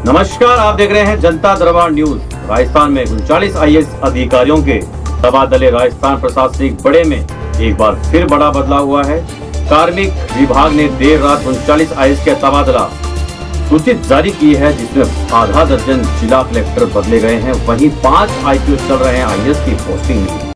नमस्कार, आप देख रहे हैं जनता दरबार न्यूज। राजस्थान में 39 IAS अधिकारियों के तबादले। राजस्थान प्रशासनिक बड़े में एक बार फिर बड़ा बदलाव हुआ है। कार्मिक विभाग ने देर रात 39 IAS के तबादला सूचित जारी की है, जिसमें आधा दर्जन जिला कलेक्टर बदले गए हैं। वहीं 5 IPO चल रहे हैं IAS की पोस्टिंग में।